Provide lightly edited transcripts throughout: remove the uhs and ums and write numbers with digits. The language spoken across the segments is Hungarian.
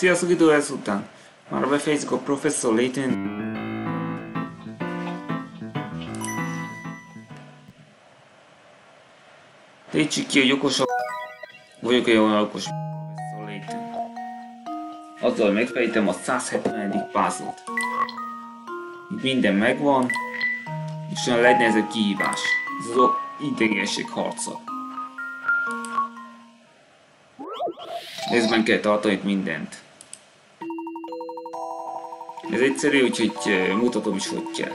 Sziasztok, idő lesz után. Már befejezzük a Professor Layton. Tétsük ki, hogy okosabb vagyok egy olyan okos Professor Layton. Azzal megfejtem a 170. puzzle-t. Itt minden megvan, és a legnehezebb kihívás. Ez az idegenesség harca. Részben kell tartani mindent. Ez egyszerű, úgyhogy mutatom is, hogy kell.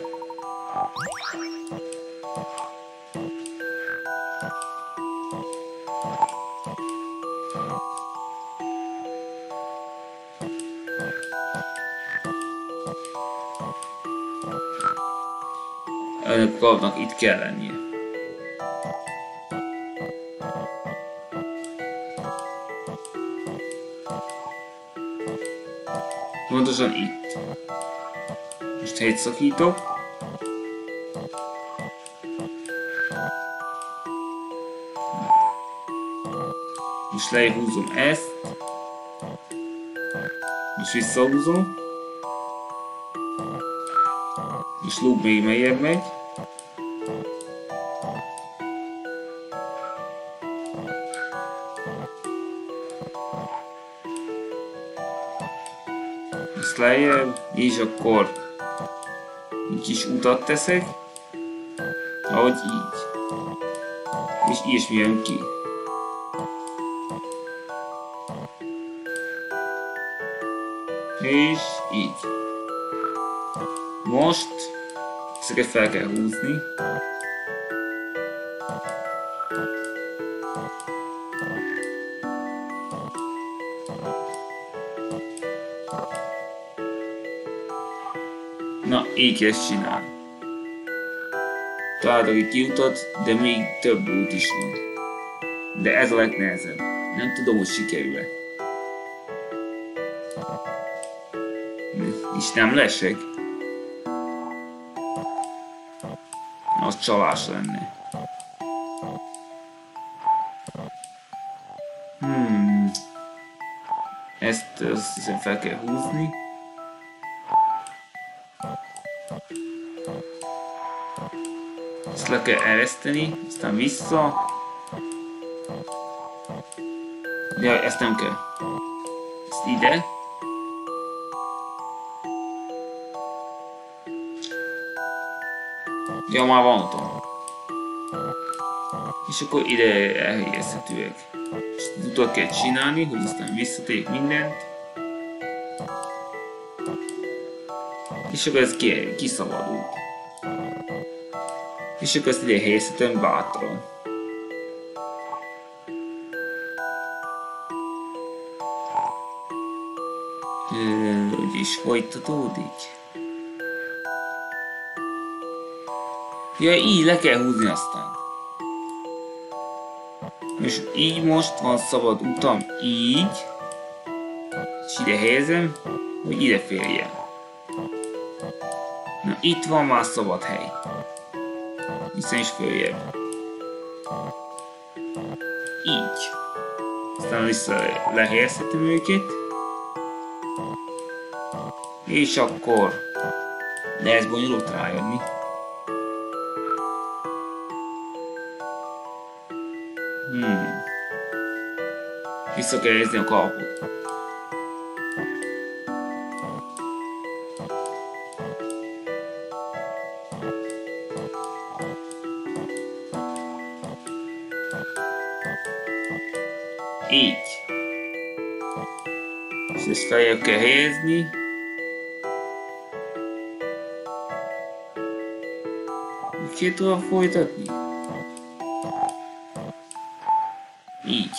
Ennek a kalapnak itt kell lennie. Pontosan itt. Most helyt szakítok. Most lehúzom ezt. Most visszahúzom. És lóg még meljebb megy. Ezt lejjebb, és akkor egy kis utat teszek, ahogy így. És ilyesmi jön ki. És így. Most ezeket fel kell húzni. Na, így ezt csinál. Találtak egy kiutat, de még több út is van. De ez a legnehezebb. Nem tudom, hogy sikerül-e. És nem lesek. Az csalás lenne. Ezt azt hiszem fel kell húzni. Ezt le kell ereszteni, aztán vissza. Ja, ezt nem kell. Ezt ide. Ja, már van utam. És akkor ide elhelyezhetőek. És utat kell csinálni, hogy aztán visszatérjük mindent. És akkor ez kiszabadul. És akkor ezt ide helyezhetem bátran. Úgyis folytatódik. Ja, így le kell húzni aztán. És így most van szabad utam, így. És ide helyezem, hogy ide férjen. Na, itt van már szabad hely. Hiszen is följebb. Így. Aztán vissza lehelyezhetem őket. És akkor... De ez bonyolult rájönni. Vissza kell helyezni a kalapot. Így. És ezt feljebb kell helyezni. Ki tovább folytatni? Így.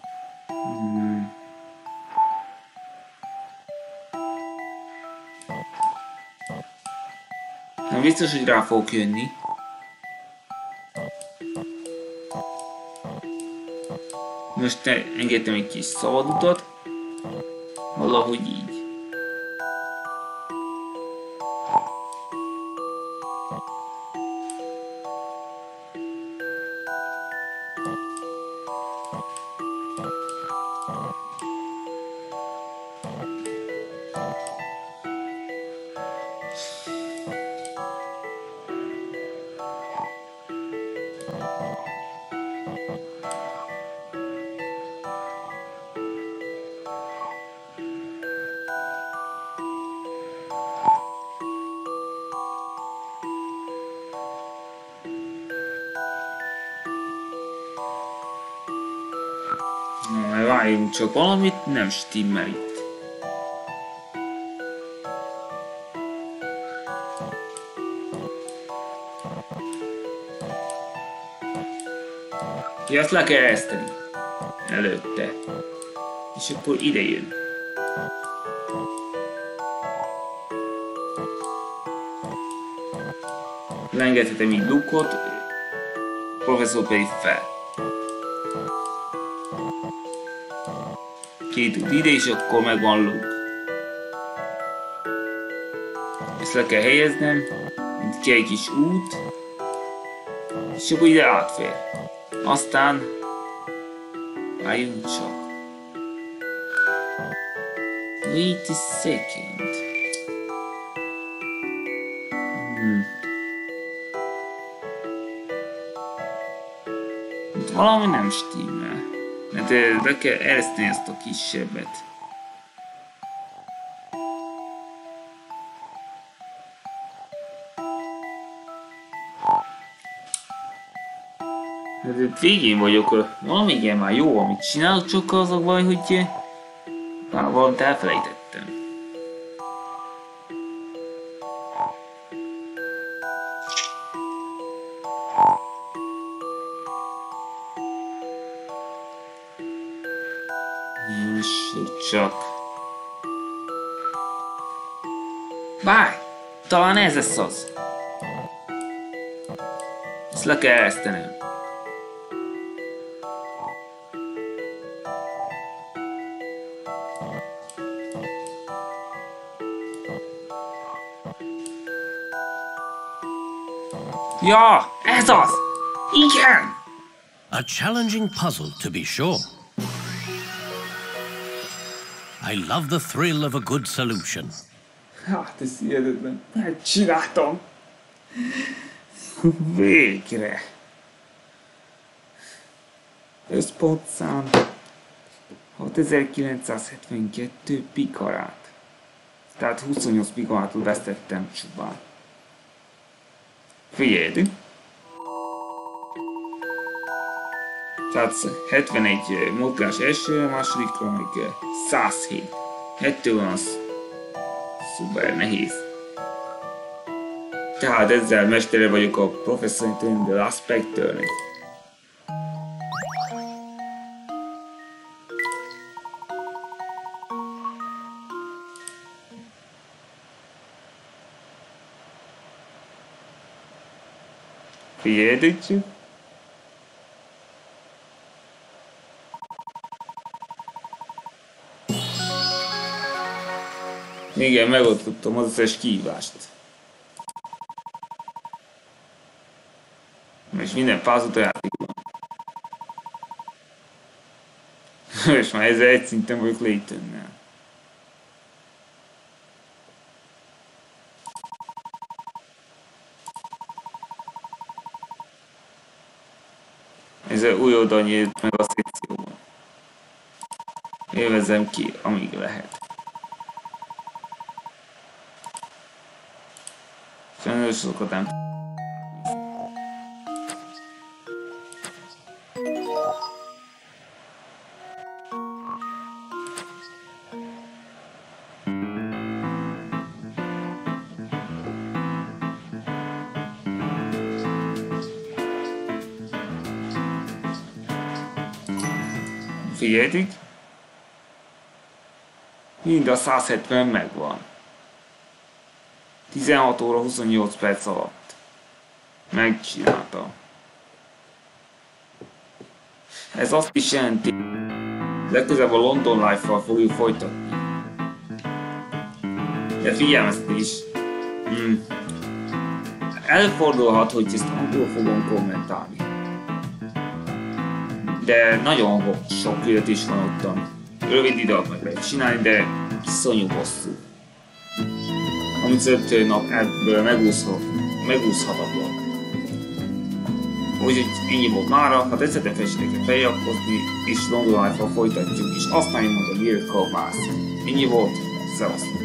Nem biztos, hogy rá fogok jönni. Most engedtem egy kis szabadutat. Valahogy így. Várjunk csak, valamit nem stimmel itt. Ja, azt le kell ereszteni. Előtte. És akkor ide jön. Leengedhetem így Luke-ot, professzor pedig fel. Két út ide, és akkor megvan Luke. Ezt le kell helyeznem, itt ki egy kis út, és akkor ide átfér. Aztán várjunk csak. Wait a second. Itt valami nem stimmel. Mert le kell ereszteni ezt a kisebbet. Hát végén vagyok, valami igen már jó, amit csinálok, csak az a baj, hogy már valamit elfelejtettem. Csak. Várj! Talán ez lesz az. Ezt le kell eresztenem. Ja! Ez az! Igen! A challenging puzzle, to be sure. I love the thrill of a good solution. Hát, ez hihetetlen. Megcsináltam. Végre. Összpontszám 6972 pikarát. Tehát 28 pikarátot vesztettem csupán. Figyelj! Tehát 71 mozgás elsőre, másodikra meg 107. Ettől van az szuper nehéz. Tehát ezzel mestere vagyok a Professor in the Last Spectre-nek. Figyeljetek csak! Igen, megoldottam az összes kihívást. És minden puzzle játékban. És már ezzel egy szinten vagyok Laytonnel. Ezzel új oldal nyílt meg a szekcióban. Élvezzem ki, amíg lehet. Sajnos sokat nem. Figyeljetek! Mind a 170 megvan. 16 óra 28 perc alatt. Megcsináltam. Ez azt is jelenti, legközelebb a London Life-val fogjuk folytatni. De figyelmeztés! Előfordulhat, hogy ezt angolul fogom kommentálni. De nagyon sok videót is van ottan. Rövid idő alatt meg lehet csinálni, de iszonyú hosszú. 35 nap ebből megúszhatatlan. Úgyhogy ennyi volt mára, ha tetszettek fessétek feliratkozni, és London Life-val folytatjuk, és aztán mondom, Miracle Mask. Ennyi volt, szevasztok!